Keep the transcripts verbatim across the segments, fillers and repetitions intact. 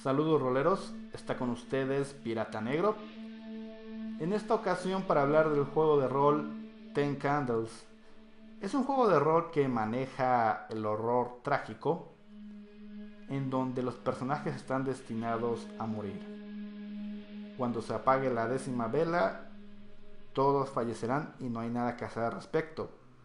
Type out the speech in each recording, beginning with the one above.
Saludos roleros, está con ustedes Pirata Negro. En esta ocasión para hablar del juego de rol Ten Candles. Es un juego de rol que maneja el horror trágico, en donde los personajes están destinados a morir. Cuando se apague la décima vela, todos fallecerán y no hay nada que hacer al respecto.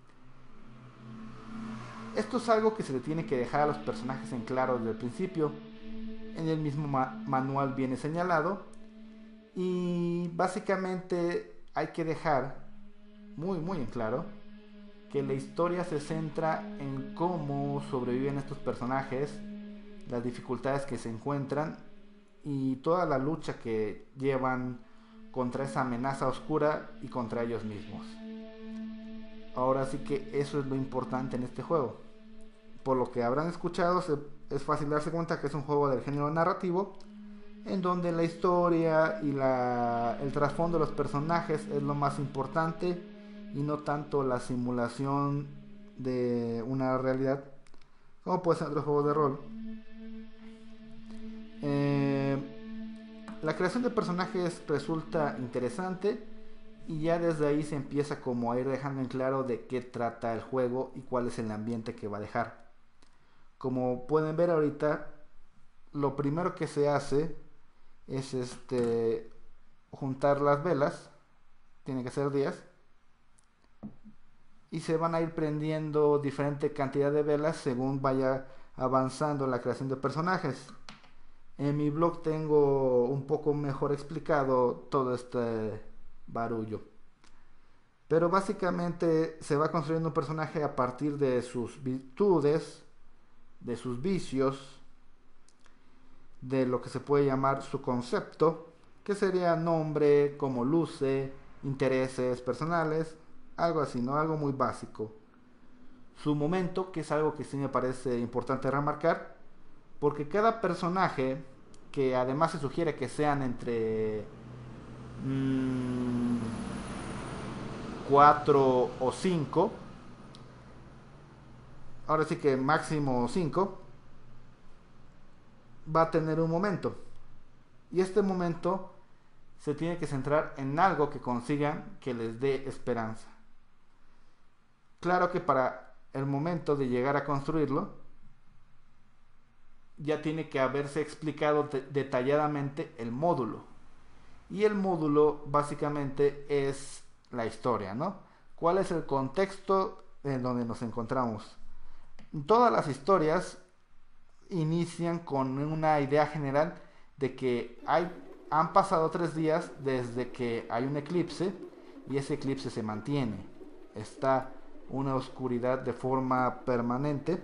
Esto es algo que se le tiene que dejar a los personajes en claro desde el principio. En el mismo ma- manual viene señalado. Y básicamente hay que dejar muy muy en claro que la historia se centra en cómo sobreviven estos personajes, las dificultades que se encuentran y toda la lucha que llevan contra esa amenaza oscura y contra ellos mismos. Ahora sí que eso es lo importante en este juego. Por lo que habrán escuchado, se, es fácil darse cuenta que es un juego del género narrativo, en donde la historia y la, el trasfondo de los personajes es lo más importante y no tanto la simulación de una realidad como puede ser otros juegos de rol. Eh, la creación de personajes resulta interesante y ya desde ahí se empieza como a ir dejando en claro de qué trata el juego y cuál es el ambiente que va a dejar. Como pueden ver ahorita, lo primero que se hace es este juntar las velas, tiene que ser diez, y se van a ir prendiendo diferente cantidad de velas según vaya avanzando la creación de personajes. En mi blog tengo un poco mejor explicado todo este barullo. Pero básicamente se va construyendo un personaje a partir de sus virtudes, de sus vicios, de lo que se puede llamar su concepto, que sería nombre, cómo luce, intereses personales, algo así, ¿no? Algo muy básico. Su momento, que es algo que sí me parece importante remarcar, porque cada personaje, que además se sugiere que sean entre mmm, cuatro o cinco, ahora sí que máximo cinco, va a tener un momento. Y este momento se tiene que centrar en algo que consigan que les dé esperanza. Claro que para el momento de llegar a construirlo, ya tiene que haberse explicado de- detalladamente el módulo. Y el módulo básicamente es la historia, ¿no? ¿Cuál es el contexto en donde nos encontramos? Todas las historias inician con una idea general de que hay, han pasado tres días desde que hay un eclipse y ese eclipse se mantiene. Está una oscuridad de forma permanente,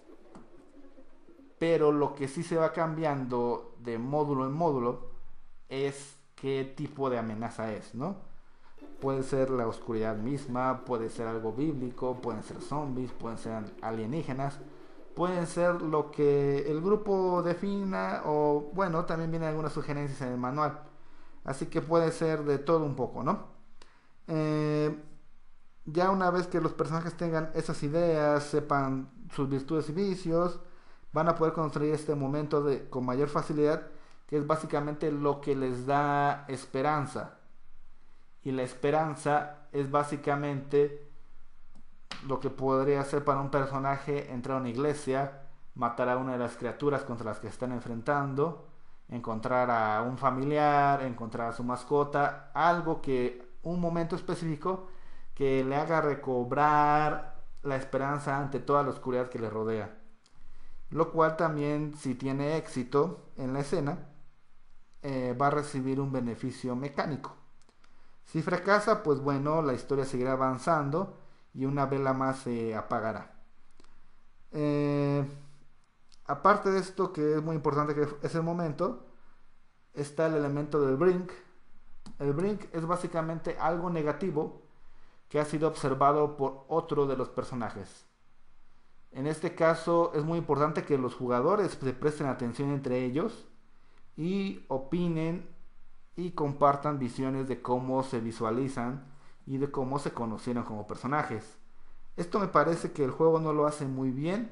pero lo que sí se va cambiando de módulo en módulo es qué tipo de amenaza es, ¿no? Puede ser la oscuridad misma, puede ser algo bíblico, pueden ser zombies, pueden ser alienígenas, pueden ser lo que el grupo defina o bueno, también vienen algunas sugerencias en el manual. Así que puede ser de todo un poco, ¿no? Eh, ya una vez que los personajes tengan esas ideas, sepan sus virtudes y vicios, van a poder construir este momento de, con mayor facilidad, que es básicamente lo que les da esperanza. Y la esperanza es básicamente lo que podría ser para un personaje entrar a una iglesia, matar a una de las criaturas contra las que se están enfrentando, encontrar a un familiar, encontrar a su mascota, algo que un momento específico que le haga recobrar la esperanza ante toda la oscuridad que le rodea. Lo cual también, si tiene éxito en la escena, eh, va a recibir un beneficio mecánico. Si fracasa, pues bueno, la historia seguirá avanzando y una vela más se apagará. Eh, Aparte de esto, que es muy importante, que es el momento, está el elemento del brink. El brink es básicamente algo negativo que ha sido observado por otro de los personajes. En este caso es muy importante que los jugadores se presten atención entre ellos y opinen y compartan visiones de cómo se visualizan y de cómo se conocieron como personajes. Esto me parece que el juego no lo hace muy bien,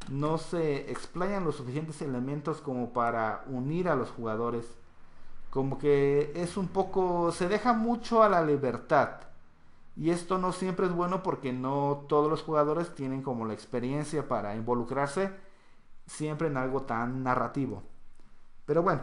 no se explayan los suficientes elementos como para unir a los jugadores. Como que es un poco, se deja mucho a la libertad. Y esto no siempre es bueno porque no todos los jugadores tienen como la experiencia para involucrarse siempre en algo tan narrativo. Pero bueno,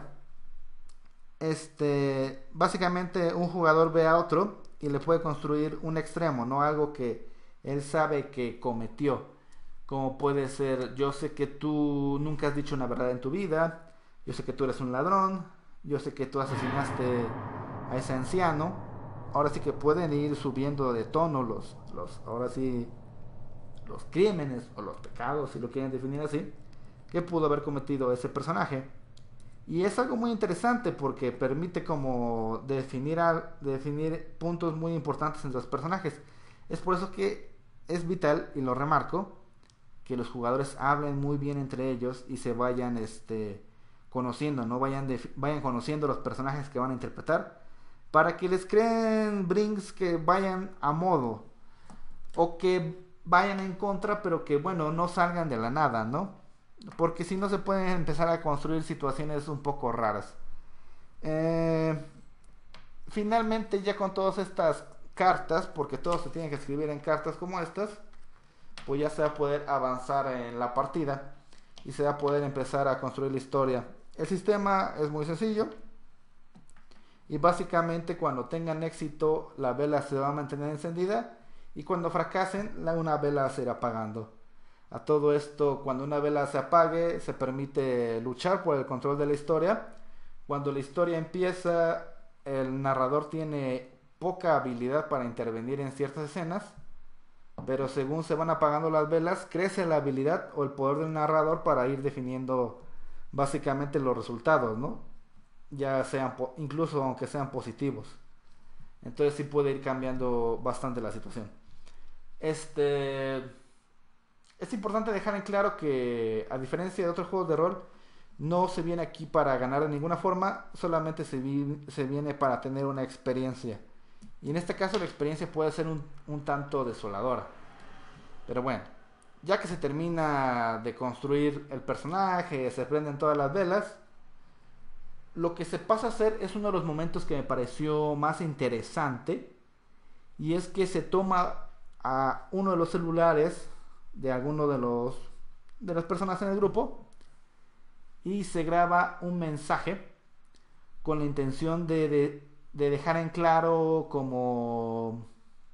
este, básicamente un jugador ve a otro y le puede construir un extremo, no algo que él sabe que cometió. Como puede ser, yo sé que tú nunca has dicho una verdad en tu vida, yo sé que tú eres un ladrón, yo sé que tú asesinaste a ese anciano. Ahora sí que pueden ir subiendo de tono los, los ahora sí, los crímenes o los pecados, si lo quieren definir así, que pudo haber cometido ese personaje. Y es algo muy interesante porque permite como definir, a, definir puntos muy importantes entre los personajes. Es por eso que es vital, y lo remarco, que los jugadores hablen muy bien entre ellos y se vayan este, conociendo, no vayan, de, vayan conociendo los personajes que van a interpretar para que les creen brings que vayan a modo o que vayan en contra, pero que bueno, no salgan de la nada, ¿no? Porque si no se pueden empezar a construir situaciones un poco raras. Eh, Finalmente, ya con todas estas cartas, porque todo se tiene que escribir en cartas como estas, pues ya se va a poder avanzar en la partida y se va a poder empezar a construir la historia. El sistema es muy sencillo y básicamente cuando tengan éxito la vela se va a mantener encendida y cuando fracasen la una vela se irá apagando. A todo esto, cuando una vela se apague, se permite luchar por el control de la historia. Cuando la historia empieza, el narrador tiene poca habilidad para intervenir en ciertas escenas, pero según se van apagando las velas, crece la habilidad o el poder del narrador para ir definiendo básicamente los resultados, ¿no? Ya sean, incluso aunque sean positivos. Entonces sí puede ir cambiando bastante la situación. Este es importante dejar en claro que, a diferencia de otros juegos de rol, no se viene aquí para ganar de ninguna forma, solamente se, vi, se viene para tener una experiencia. Y en este caso la experiencia puede ser un, un tanto desoladora. Pero bueno, ya que se termina de construir el personaje, se prenden todas las velas, lo que se pasa a hacer es uno de los momentos que me pareció más interesante. Y es que se toma a uno de los celulares de alguno de los de las personas en el grupo y se graba un mensaje con la intención de, de, de dejar en claro como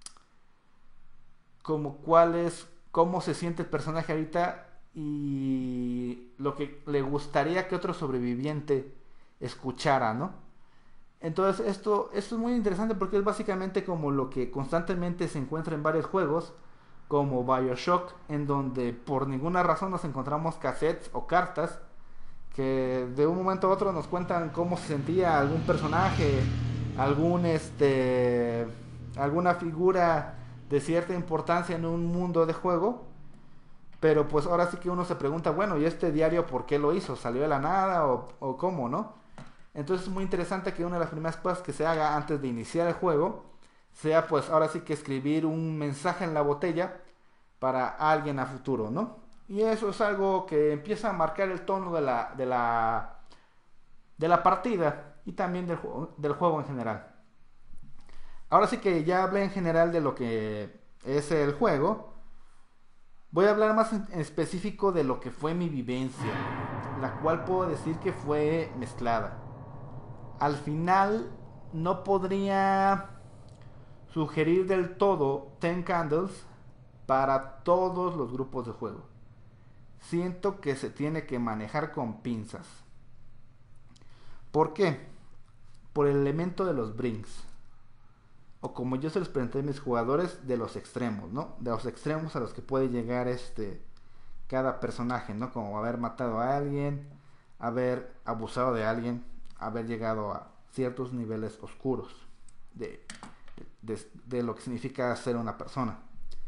como cuál es cómo se siente el personaje ahorita y lo que le gustaría que otro sobreviviente escuchara, ¿no? Entonces esto, esto es muy interesante porque es básicamente como lo que constantemente se encuentra en varios juegos, como Bioshock, en donde por ninguna razón nos encontramos cassettes o cartas que de un momento a otro nos cuentan cómo se sentía algún personaje, algún este, alguna figura de cierta importancia en un mundo de juego. Pero pues ahora sí que uno se pregunta, bueno, ¿y este diario por qué lo hizo? ¿Salió de la nada o, o cómo, no? Entonces es muy interesante que una de las primeras cosas que se haga antes de iniciar el juego sea pues ahora sí que escribir un mensaje en la botella para alguien a futuro, ¿no? Y eso es algo que empieza a marcar el tono de la, de la, de la partida y también del juego, del juego en general. Ahora sí que ya hablé en general de lo que es el juego. Voy a hablar más en específico de lo que fue mi vivencia, la cual puedo decir que fue mezclada. Al final no podría sugerir del todo Ten Candles para todos los grupos de juego. Siento que se tiene que manejar con pinzas. ¿Por qué? Por el elemento de los brings. O como yo se los presenté a mis jugadores, de los extremos, ¿no? De los extremos a los que puede llegar este cada personaje, ¿no? Como haber matado a alguien, haber abusado de alguien, haber llegado a ciertos niveles oscuros de, de, de lo que significa ser una persona.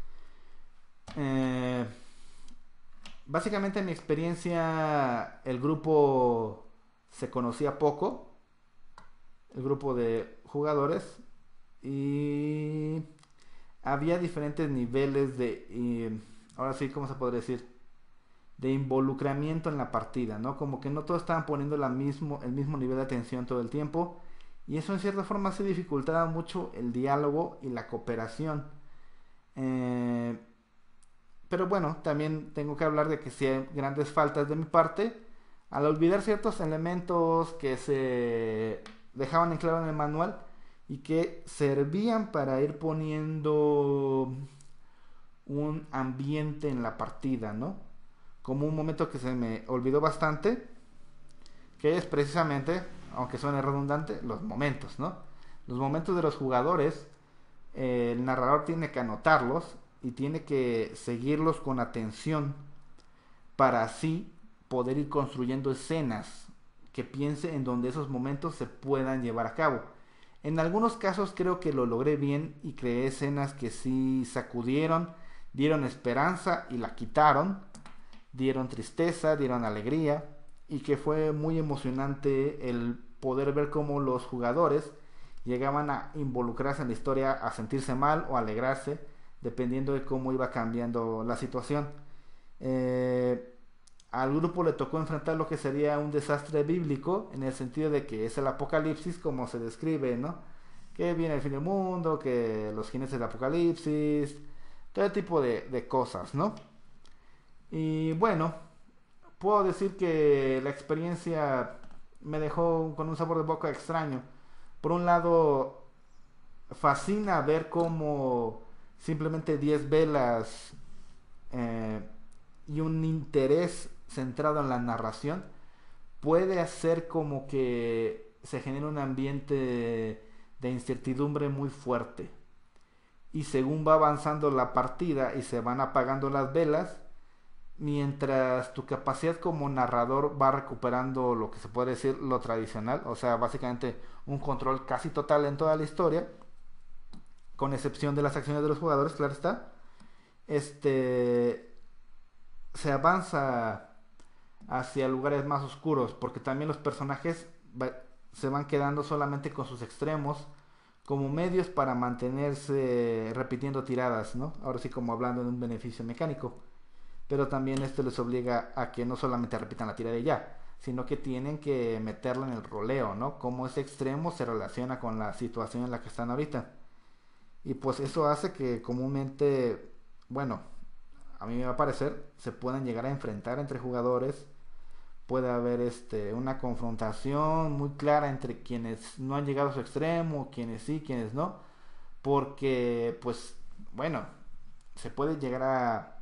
Eh, básicamente en mi experiencia el grupo se conocía poco, el grupo de jugadores, y había diferentes niveles de, y, ahora sí, ¿cómo se podría decir? de involucramiento en la partida, ¿no? Como que no todos estaban poniendo la mismo, el mismo nivel de atención todo el tiempo, y eso en cierta forma se dificultaba mucho el diálogo y la cooperación. Eh, pero bueno, también tengo que hablar de que sí hay grandes faltas de mi parte al olvidar ciertos elementos que se dejaban en claro en el manual y que servían para ir poniendo un ambiente en la partida, ¿no? Como un momento que se me olvidó bastante, que es precisamente, aunque suene redundante, los momentos, ¿no? Los momentos de los jugadores, eh, el narrador tiene que anotarlos y tiene que seguirlos con atención para así poder ir construyendo escenas que piense en donde esos momentos se puedan llevar a cabo. En algunos casos creo que lo logré bien y creé escenas que sí sacudieron, dieron esperanza y la quitaron, dieron tristeza, dieron alegría, y que fue muy emocionante el poder ver cómo los jugadores llegaban a involucrarse en la historia, a sentirse mal o a alegrarse, dependiendo de cómo iba cambiando la situación. Eh, Al grupo le tocó enfrentar lo que sería un desastre bíblico, en el sentido de que es el apocalipsis como se describe, ¿no? Que viene el fin del mundo, que los jinetes del apocalipsis, todo tipo de, de cosas, ¿no? Y bueno, puedo decir que la experiencia me dejó con un sabor de boca extraño. Por un lado, fascina ver cómo simplemente diez velas eh, y un interés centrado en la narración puede hacer como que se genere un ambiente de incertidumbre muy fuerte. Y según va avanzando la partida y se van apagando las velas, mientras tu capacidad como narrador va recuperando lo que se puede decir lo tradicional, o sea, básicamente un control casi total en toda la historia, con excepción de las acciones de los jugadores, claro está, este se avanza hacia lugares más oscuros, porque también los personajes va, se van quedando solamente con sus extremos como medios para mantenerse repitiendo tiradas, ¿no? Ahora sí, como hablando de un beneficio mecánico, pero también esto les obliga a que no solamente repitan la tirada y ya, sino que tienen que meterlo en el roleo, ¿no? Cómo ese extremo se relaciona con la situación en la que están ahorita. Y pues eso hace que comúnmente, bueno, a mí me va a parecer, se puedan llegar a enfrentar entre jugadores. Puede haber este, una confrontación muy clara entre quienes no han llegado a su extremo, quienes sí, quienes no. Porque, pues, bueno, se puede llegar a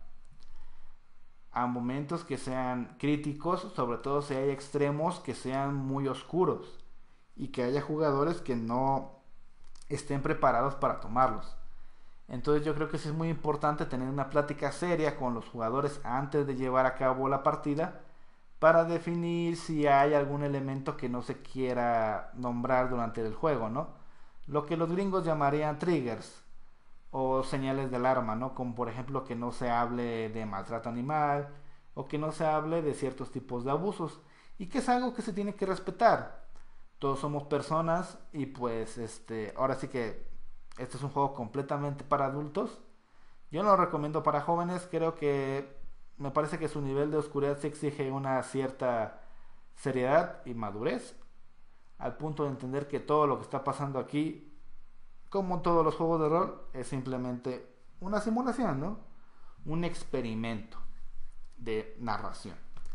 a momentos que sean críticos, sobre todo si hay extremos que sean muy oscuros y que haya jugadores que no estén preparados para tomarlos. Entonces yo creo que sí es muy importante tener una plática seria con los jugadores antes de llevar a cabo la partida para definir si hay algún elemento que no se quiera nombrar durante el juego, ¿no? Lo que los gringos llamarían triggers o señales de alarma, ¿no? Como por ejemplo que no se hable de maltrato animal o que no se hable de ciertos tipos de abusos, y que es algo que se tiene que respetar. Todos somos personas y pues este, ahora sí que este es un juego completamente para adultos. Yo no lo recomiendo para jóvenes, creo que me parece que su nivel de oscuridad se exige una cierta seriedad y madurez al punto de entender que todo lo que está pasando aquí, como todos los juegos de rol, es simplemente una simulación, ¿no? Un experimento de narración.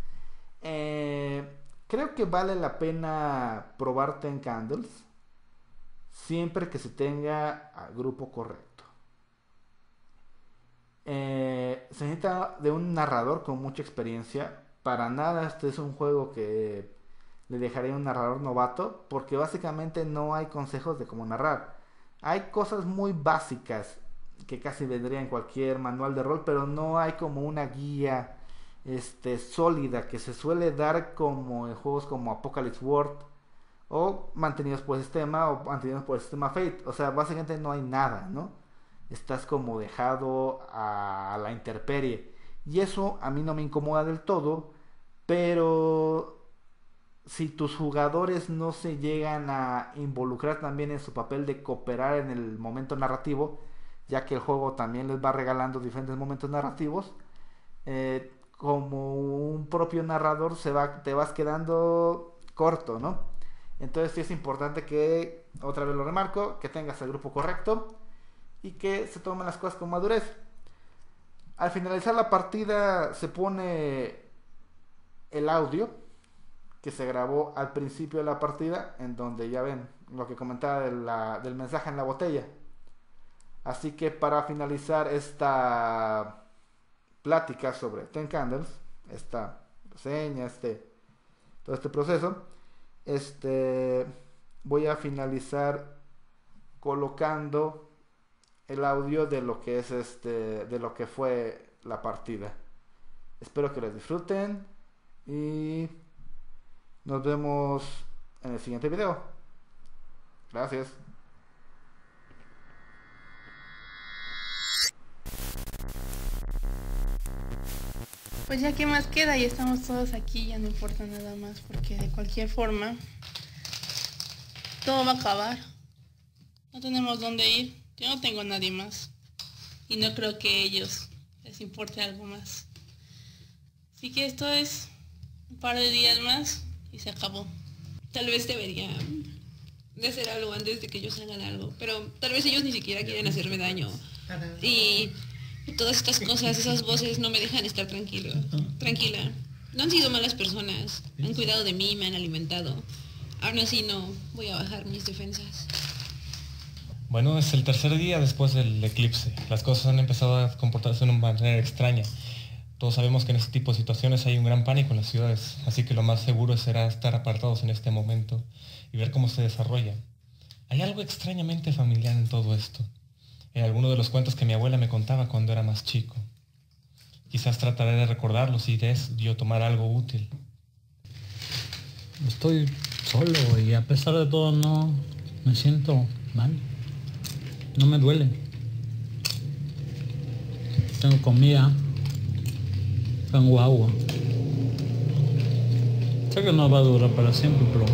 Eh, creo que vale la pena probar Ten Candles siempre que se tenga al grupo correcto. Eh, se necesita de un narrador con mucha experiencia. Para nada este es un juego que le dejaría a un narrador novato, porque básicamente no hay consejos de cómo narrar. Hay cosas muy básicas que casi vendría en cualquier manual de rol, pero no hay como una guía este, sólida que se suele dar como en juegos como Apocalypse World o mantenidos por el sistema o mantenidos por el sistema Fate. O sea, básicamente no hay nada, ¿no? Estás como dejado a la intemperie, y eso a mí no me incomoda del todo, pero si tus jugadores no se llegan a involucrar también en su papel de cooperar en el momento narrativo, ya que el juego también les va regalando diferentes momentos narrativos, eh, como un propio narrador se va, te vas quedando corto, ¿no? Entonces sí es importante que, otra vez lo remarco, que tengas el grupo correcto y que se tomen las cosas con madurez. Al finalizar la partida se pone el audio que se grabó al principio de la partida, en donde ya ven lo que comentaba de la, del mensaje en la botella. Así que para finalizar esta plática sobre Ten Candles, esta reseña, este, todo este proceso, este, voy a finalizar colocando el audio de lo que es este, de lo que fue la partida. Espero que lo disfruten y nos vemos en el siguiente video. Gracias. Pues ya qué más queda, y estamos todos aquí, ya no importa nada más, porque de cualquier forma todo va a acabar. No tenemos dónde ir, yo no tengo a nadie más y no creo que a ellos les importe algo más. Así que esto es un par de días más y se acabó. Tal vez debería de hacer algo antes de que ellos hagan algo, pero tal vez ellos ni siquiera quieren hacerme daño. Y todas estas cosas, esas voces no me dejan estar tranquilo, tranquila. No han sido malas personas, han cuidado de mí, me han alimentado. Aún así no voy a bajar mis defensas. Bueno, es el tercer día después del eclipse. Las cosas han empezado a comportarse de una manera extraña. Todos sabemos que en este tipo de situaciones hay un gran pánico en las ciudades, así que lo más seguro será estar apartados en este momento y ver cómo se desarrolla. Hay algo extrañamente familiar en todo esto, en alguno de los cuentos que mi abuela me contaba cuando era más chico. Quizás trataré de recordarlos y de yo tomar algo útil. Estoy solo y a pesar de todo no me siento mal. No me duele. Tengo comida. Tengo agua. Sé que no va a durar para siempre, pero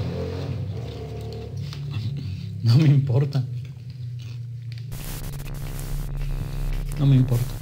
no me importa. No me importa.